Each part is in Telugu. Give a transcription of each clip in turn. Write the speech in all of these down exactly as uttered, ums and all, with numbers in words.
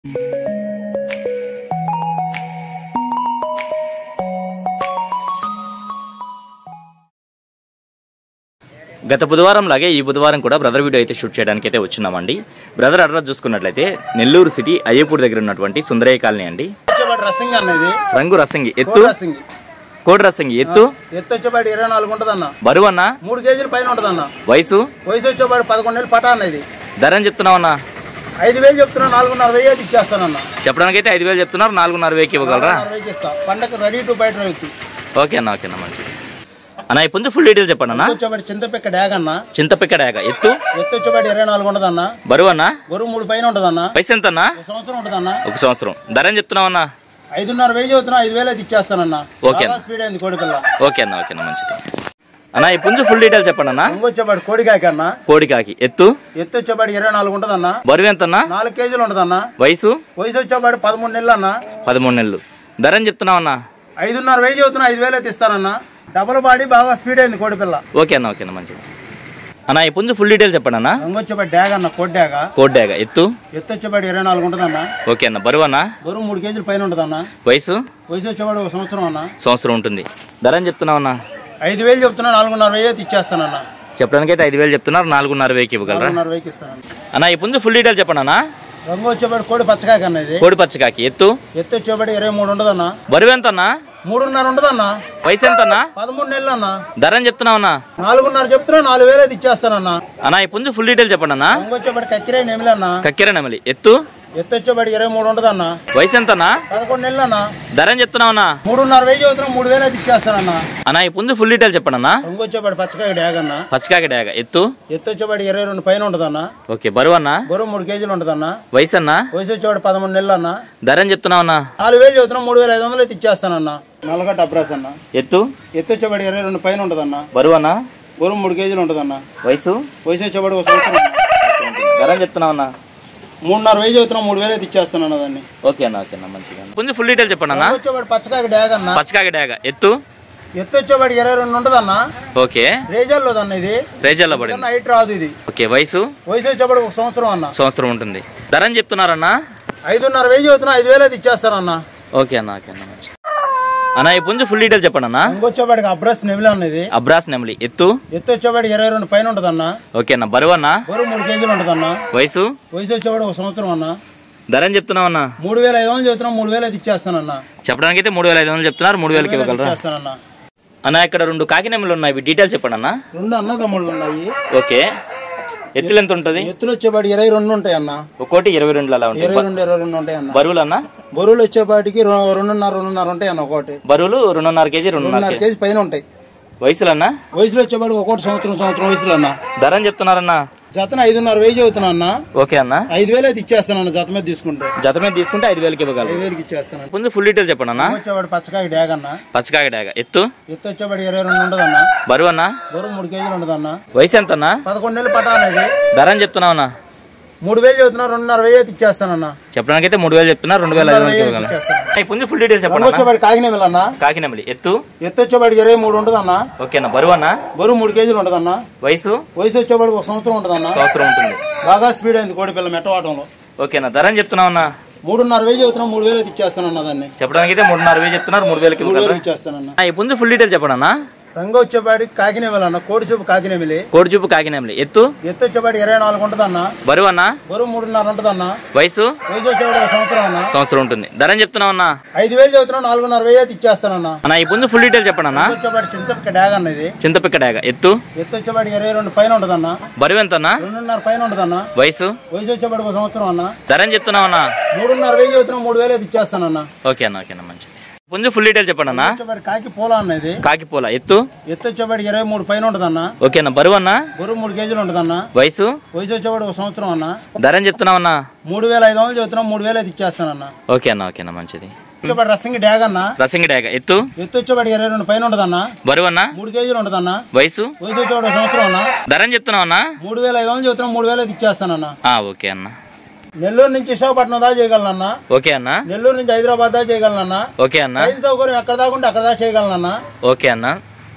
గత బుధవారం లాగే ఈ బుధవారం కూడా బ్రదర్ వీడియో అయితే షూట్ చేయడానికి అయితే వచ్చున్నామండి. బ్రదర్ అడ్రస్ చూసుకున్నట్లయితే నెల్లూరు సిటీ అయ్యపూర్ దగ్గర ఉన్నటువంటి సుందరయ్య కాలనీ అండి. రంగు రసంగి ఎత్తు కోడి రసంగి ఎత్తు ఎత్తు వచ్చేపాటి ఇరవై నాలుగు ఉంటదన్న. బరువు అన్న మూడు కేజీల పైన ఉంటదన్న. వయసు వయసు వచ్చేపాటి పదకొండు నెలలు పటా అన్న. ఇది ధర అని చెప్తున్నావన్నా? ఐదు వేలు చెప్తున్నా, నాలుగున్నర వెయ్యి అయితే ఇచ్చేస్తానన్న. చెప్పడానికి అయితే ఐదు వేలు చెప్తున్నారు, నాలుగున్నర వెయ్యికి ఇవ్వగలరా? పండగ రెడీ టు బయట వ్యక్తి. ఓకే అన్న, ఓకే అన్న, మంచిది అన్న. ఇప్పుడు ఫుల్ డీటెయిల్ చెప్పండి అన్న. వచ్చేపాటి చింతపిక్క డ్యాగ్ అన్న. చింతపిక్క డ్యాగ్ ఎత్తు ఎత్తు వచ్చేపాటి ఇరవై నాలుగు ఉంటదన్న. బరువు అన్న? బరువు మూడు పైన ఉంటదన్న. వయసు ఎంత అన్న? ఒక సంవత్సరం ఉంటదన్న. ఒక సంవత్సరం. ధర అని చెప్తున్నావన్నా? ఐదున్నర వెయ్యి చదువుతున్నా, ఐదు వేలు అయితే ఇచ్చేస్తానన్న. ఓకే స్పీడ్ అయింది కోడి పిల్ల. ఓకే అన్న, ఓకే అన్న, మంచిది అన్న. ఇప్పుడు ఫుల్ డీటెయిల్ చెప్పండి అన్న. వచ్చేపాటి కోడికాకి అన్న. కోడికాకి ఎత్తు ఎత్తు వచ్చేపాటి ఇరవై నాలుగు ఉంటదన్న. బరువు ఎంత అన్న? నాలుగు కేజీలు ఉంటదన్న. వయసు? వయసు వచ్చేపాటి పదమూడు నెలలు అన్న. పదమూడు నెలలు. ధర అని చెప్తున్నావన్నా? ఐదున్నర వెయ్యి చదువుతున్నా, ఐదు వేలు అయితే ఇస్తానన్న. డబుల్ బాడీ బాగా స్పీడ్ అయింది కోడి పిల్ల. ఓకే అన్న, ఓకే అన్న, మంచిది అన్న. ఇప్పుడు ఫుల్ డీటెయిల్ చెప్పండి అన్న. వచ్చేపాటి డ్యాగ్ అన్న. కోడి డ్యాగ్. కోడి డ్యాగ్ ఎత్తు? ఎత్తు వచ్చేపాటి ఇరవై నాలుగు ఉంటదన్న. ఓకే అన్న. బరువు అన్న? బరువు మూడు కేజీల పైన ఉంటదన్న. వయసు? వయసు వచ్చేపాటి ఒక సంవత్సరం అన్న. సంవత్సరం ఉంటుంది. ధర అని చెప్తున్నావన్నా? ఐదు వేలు చెప్తున్నా, నాలుగున్నర వెయ్యి అయితే ఇచ్చేస్తానన్న. చెప్పడానికి అయితే ఐదు వేలు చెప్తున్నారు, నాలుగున్నర వెయ్యికి ఇవ్వగలరా? నాలుగున్నర వెయ్యికి ఇస్తానన్న. అన్న ఇప్పుడు ఫుల్ డీటెయిల్ చెప్పండి అన్న. రంగు వచ్చేపాటి కోడి పచ్చకాకి అన్న. ఇది కోడి పచ్చకాకి ఎత్తు? ఎత్తు వచ్చేపాటి ఇరవై మూడు ఉండదన్న. బరువు ఎంత అన్న? మూడున్నర ఉండదన్న. వయసు ఎంత అన్న? పదమూడు నెలలు అన్న. ధర అని చెప్తున్నావన్నా? నాలుగున్నర చెప్తున్నా, నాలుగు వేలు అయితే ఇచ్చేస్తానన్న. అన్న ఇప్పుడు ఫుల్ డీటెయిల్ చెప్పండి అన్న. రంగు వచ్చేపాటి కక్కిరే నెమిలి అన్న. కక్కెర నెమలి ఎత్తు? ఎత్తు వచ్చేపాటి ఇరవై మూడు ఉండదన్న. వయసు ఎంత అన్న? పదకొండు నెలలు అన్న. ధర అని చెప్తున్నావన్నా? మూడున్నర వెయ్యి చదువుతున్నా, మూడు వేలు అయితే ఇచ్చేస్తానన్న. అన్న ఇప్పుడు ఫుల్ డీటెయిల్ చెప్పండి అన్న. రంగు వచ్చేపాటి పచ్చకాకి డ్యాగ్ అన్న. పచ్చకాకి డ్యాగ్ ఎత్తు? ఎత్తు వచ్చేపాటి ఇరవై రెండు పైన ఉంటదన్న. ఓకే. బరువు అన్న? బరువు మూడు కేజీలు ఉంటదన్న. వయసు అన్న? వయసు వచ్చేవాడు పదమూడు నెలలు అన్న. ధర అని చెప్తున్నావన్నా? నాలుగు వేలు చదువుతున్నా, మూడు వేల ఐదు వందలు అయితే ఇచ్చేస్తానన్న. నల్లగడ్డ అబ్రాస్ అన్న. ఎత్తు? ఎత్తు వచ్చేవాడు ఇరవై రెండు పైన ఉంటదన్న. బరువు అన్న? బరువు మూడు కేజీలు ఉంటదన్న. వయసు? వయసు వచ్చేవాడు ఒక సంవత్సరం. ధర అని చెప్తున్నావన్నా? మూడున్నర వెయ్యి చదువుతున్నా, మూడు వేలు అయితే ఇచ్చేస్తానన్న దాన్ని. ఓకే అన్న, ఓకే అన్న, మంచిగా కొంచెం ఫుల్ డీటెయిల్ చెప్పండి అన్న. వచ్చేవాడు పచ్చకాకి డ్యాగ్ అన్న. పచ్చకాకి డ్యాగ్ ఎత్తు? ఎత్తు వచ్చేవాడు ఇరవై రెండు ఉంటదన్న. ఓకే. రేజల్లోదన్న. ఇది రేజల్లో పడింది. హైట్ రాదు ఇది. ఓకే. వయసు? వయసు వచ్చేవాడు ఒక సంవత్సరం అన్న. సంవత్సరం ఉంటుంది. ధర అని చెప్తున్నారన్నా? ఐదున్నర వెయ్యి చదువుతున్నా, ఐదు వేలు అయితే ఇచ్చేస్తానన్న. ఓకే అన్న, ఓకే అన్న, మంచి అన్న. ఇప్పుడు ఫుల్ డీటెయిల్ చెప్పండి అన్న. వచ్చేవాడికి అబ్రాస్ నెమిలి అన్నది. అబ్రాస్ నెమలి ఎత్తు? ఎత్తు వచ్చేవాడు ఇరవై రెండు పైన ఉంటదన్న. ఓకే అన్న. బరువు అన్న? బరువు మూడు కేజీలు ఉంటదన్న. వయసు? వయసు వచ్చేవాడు ఒక సంవత్సరం అన్న. ధర అని చెప్తున్నావన్నా? మూడు వేల ఐదు వందలు చెప్తున్నా, మూడు వేలు అయితే ఇచ్చేస్తానన్న. చెప్పడానికి అయితే మూడు వేల ఐదు వందలు చెప్తున్నారు, మూడు వేలకి ఇవ్వగలరా? అన్న ఇక్కడ రెండు కాకి నెమలు ఉన్నాయి, ఇవి డీటెయిల్స్ చెప్పండి అన్న. రెండు అన్నదమ్ముళ్ళు ఉన్నాయి. ఓకే. ఎత్తులు ఎంత ఉంటుంది? ఎత్తులు వచ్చేపాటి ఇరవై రెండు ఉంటాయి అన్న. ఒక్కోటి ఇరవై రెండు అలా ఉంటాయి. ఇరవై రెండు ఇరవై రెండు ఉంటాయి అన్న. బరువులు అన్న? బరువులు వచ్చేపాటికి రెండున్నర రెండున్నర ఉంటాయి అన్న. ఒకటి బరువులు రెండున్నర కేజీ రెండున్నర కేజీ పైన ఉంటాయి. వయసులు అన్న? వయసులో వచ్చేపాటికి ఒక్కోటి సంవత్సరం సంవత్సరం వయసులో అన్న. ధర అని చెప్తున్నారన్న? జతన ఐదున్నర వెయ్యి చదువుతున్నా అన్న. ఓకే అన్న. ఐదు వేలు అయితే ఇచ్చేస్తాను జత మీద తీసుకుంటే. జత మీద తీసుకుంటే ఐదు వేలకి ఇవ్వగలరు. ఐదు వేలకి ఇచ్చేస్తాను. కొంచెం ఫుల్ డీటెయిల్ చెప్పండి అన్న. వచ్చేవాడు పచ్చకాకి డ్యాగ్ అన్న. పచ్చకాకి డ్యాగ్ ఎత్తు? ఎత్తు వచ్చేవాడు ఇరవై రెండు ఉండదన్న. బరువు అన్న? బరువు మూడు కేజీలు ఉండదన్న. వయసు ఎంత అన్న? పదకొండు నెలలు పటా అనేది. ధర అని చెప్తున్నావు అన్న? మూడు వేలు చదువుతున్నా, రెండున్నర వెయ్యి అయితే ఇచ్చేస్తానన్న. చెప్పడానికి అయితే మూడు వేలు చెప్తున్నారు, రెండు వేల ఐదు వందలు ఇవ్వగలరు. కొంచెం ఫుల్ డీటెయిల్ చెప్పండి. వచ్చేవాడు కాకినేమిలి అన్న. కాకినేమిలి ఎత్తు? ఎత్తు వచ్చేవాడికి ఇరవై మూడు ఉంటదన్న. ఓకే అన్న. బరువు అన్న? బరువు మూడు కేజీలు ఉంటదన్న. వయసు? వయసు వచ్చేవాడికి ఒక సంవత్సరం ఉంటదన్న. సంవత్సరం ఉంటుంది. బాగా స్పీడ్ అయింది కోడి పిల్ల మెట్టవాటంలో. ఓకే అన్న. ధర అని చెప్తున్నావు అన్న? మూడున్నర వెయ్యి చదువుతున్నా, మూడు వేలు అయితే ఇచ్చేస్తానన్న దాన్ని. చెప్పడానికి అయితే మూడున్నర వెయ్యి చెప్తున్నారు, మూడు వేలకి ఇచ్చేస్తానన్న. కొంచెం ఫుల్ డీటెయిల్ చెప్పండి అన్న. రంగు వచ్చేపాటికి కాకినేమిలి అన్న. కోడి చూపు కాకినేమిలి. కోడి చూపు కాకినేమిలి ఎత్తు? ఎత్తు వచ్చేపాటికి ఇరవై నాలుగు ఉంటదన్న. బరువు అన్న? బరువు మూడున్నర ఉంటదన్న. వయసు? వయసు వచ్చేవాడు ఒక సంవత్సరం అన్న. సంవత్సరం ఉంటుంది. ధర అని చెప్తున్నావు అన్న? ఐదు వేలు చదువుతున్నా, నాలుగున్నర వెయ్యి అయితే ఇచ్చేస్తానన్న. అన్న ఇప్పుడు ఫుల్ డీటెయిల్ చెప్పండి అన్న. వచ్చేపాటి చింతపిక్క డ్యాగ్ అన్నది. చింతపిక్క డ్యాగ్ ఎత్తు? ఎత్తు వచ్చేపాటికి ఇరవై రెండు పైన ఉంటదన్న. బరువు ఎంత అన్న? రెండున్నర పైన ఉంటదన్న. వయసు? వయసు వచ్చేపాటికి ఒక సంవత్సరం అన్న. ధర అని చెప్తున్నావు అన్న? మూడున్నర వెయ్యి చదువుతున్నా, మూడు వేలు అయితే ఇచ్చేస్తానన్న. ఓకే అన్న, ఓకే అన్న, మంచిది. కొంచెం ఫుల్ డీటెయిల్ చెప్పండి అన్న. కాకి పూల అన్నది. కాకి పూల ఎత్తు? ఎత్తు వచ్చేపాటికి ఇరవై మూడు పైన ఉంటదన్న. ఓకే అన్న. బరువు అన్న? బరువు మూడు కేజీలు ఉంటదన్న. వయసు? వయసు వచ్చేవాడు ఒక సంవత్సరం అన్న. ధర అని చెప్తున్నావు అన్న? మూడు వేల ఐదు వందలు చదువుతున్నా, మూడు వేలు అయితే ఇచ్చేస్తానన్న. ఓకే అన్న, ఓకే అన్న, మంచిది. వచ్చేపాటి రసంగి డ్యాగ్ అన్న. రసంగి డ్యాగ్ ఎత్తు? ఎత్తు వచ్చేపాటికి ఇరవై రెండు పైన ఉంటదన్న. బరువు అన్న? మూడు కేజీలు ఉంటదన్న. వయసు? వయసు వచ్చేవాడు ఒక సంవత్సరం అన్న. ధర అని చెప్తున్నావు అన్న? మూడు వేల ఐదు వందలు చదువుతున్నా, మూడు వేలు అయితే ఇచ్చేస్తానన్న. ఓకే అన్న. నెల్లూరు నుంచి విశాఖపట్నం దాకా చేయగలనన్నా. ఓకే అన్న. నెల్లూరు నుంచి హైదరాబాద్ దాకా చేయగలనన్నా. ఓకే అన్న. ట్రైన్ సౌకర్యం ఎక్కడ దాకా ఉంటే అక్కడ దాకా చేయగలనన్నా. ఓకే అన్న.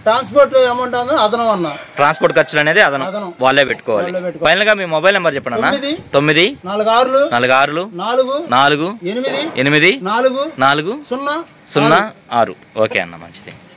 ట్రాన్స్పోర్ట్ అమౌంట్ అదనం అన్న. ట్రాన్స్పోర్ట్ ఖర్చులు అనేది అదనం వాళ్ళే పెట్టుకోవాలి. ఫైనల్ గా మీ మొబైల్ నెంబర్ చెప్పండి అన్న. తొమ్మిది నాలుగు ఆరులు నాలుగు ఆరులు నాలుగు నాలుగు ఎనిమిది ఎనిమిది నాలుగు నాలుగు సున్నా సున్నా ఆరు. ఓకే అన్న, మంచిది.